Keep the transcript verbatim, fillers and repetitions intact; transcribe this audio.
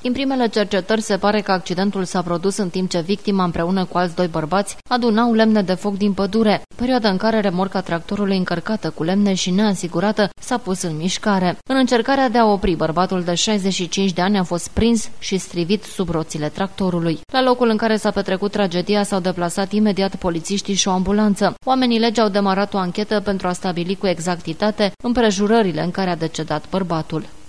Din primele cercetări se pare că accidentul s-a produs în timp ce victima împreună cu alți doi bărbați adunau lemne de foc din pădure, perioada în care remorca tractorului încărcată cu lemne și neasigurată s-a pus în mișcare. În încercarea de a opri, bărbatul de șaizeci și cinci de ani a fost prins și strivit sub roțile tractorului. La locul în care s-a petrecut tragedia s-au deplasat imediat polițiștii și o ambulanță. Oamenii legii au demarat o anchetă pentru a stabili cu exactitate împrejurările în care a decedat bărbatul.